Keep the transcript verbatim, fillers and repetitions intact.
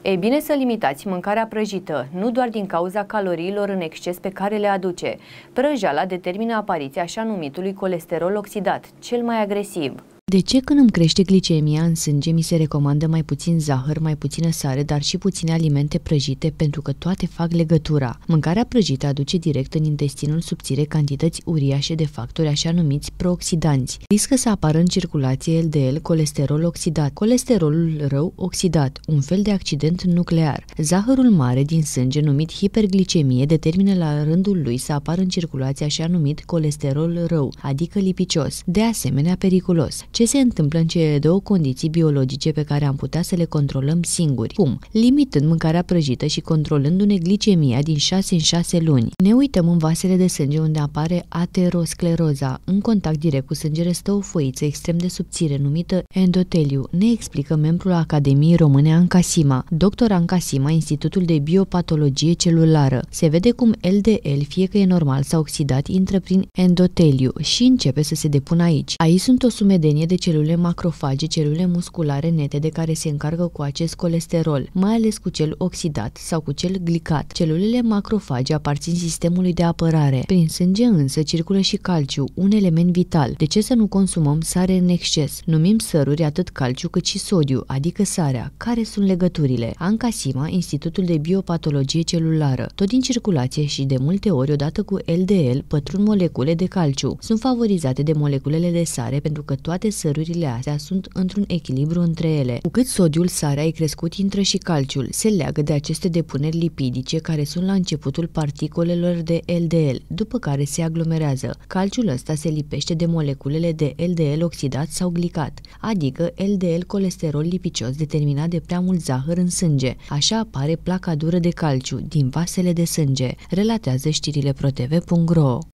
E bine să limitați mâncarea prăjită, nu doar din cauza caloriilor în exces pe care le aduce. Prăjeala determină apariția așa numitului colesterol oxidat, cel mai agresiv. De ce când îmi crește glicemia în sânge mi se recomandă mai puțin zahăr, mai puțină sare, dar și puține alimente prăjite, pentru că toate fac legătura? Mâncarea prăjită aduce direct în intestinul subțire cantități uriașe de factori așa numiți prooxidanți. Riscă să apară în circulație L D L, colesterol oxidat, colesterolul rău oxidat, un fel de accident nuclear. Zahărul mare din sânge, numit hiperglicemie, determină la rândul lui să apară în circulație așa numit colesterol rău, adică lipicios, de asemenea periculos. Ce se întâmplă în cele două condiții biologice pe care am putea să le controlăm singuri? Cum? Limitând mâncarea prăjită și controlându-ne glicemia din șase în șase luni. Ne uităm în vasele de sânge unde apare ateroscleroza. În contact direct cu sângele stă o foiță extrem de subțire numită endoteliu, ne explică membrul Academiei Române Anca Sima. doctor Anca Sima, Institutul de Biopatologie Celulară. Se vede cum L D L, fie că e normal sau oxidat, intră prin endoteliu și începe să se depună aici. Aici sunt o sumedenie de celule macrofage, celule musculare nete de care se încarcă cu acest colesterol, mai ales cu cel oxidat sau cu cel glicat. Celulele macrofage aparțin sistemului de apărare. Prin sânge însă circulă și calciu, un element vital. De ce să nu consumăm sare în exces? Numim săruri atât calciu cât și sodiu, adică sarea. Care sunt legăturile? Anca Sima, Institutul de Biopatologie Celulară. Tot din circulație și de multe ori odată cu L D L pătrund molecule de calciu. Sunt favorizate de moleculele de sare pentru că toate sărurile astea sunt într-un echilibru între ele. Cu cât sodiul, sarea, e crescut, intră și calciul. Se leagă de aceste depuneri lipidice care sunt la începutul particolelor de L D L, după care se aglomerează. Calciul ăsta se lipește de moleculele de L D L oxidat sau glicat, adică L D L, colesterol lipicios determinat de prea mult zahăr în sânge. Așa apare placa dură de calciu din vasele de sânge, relatează știrile protv punct ro.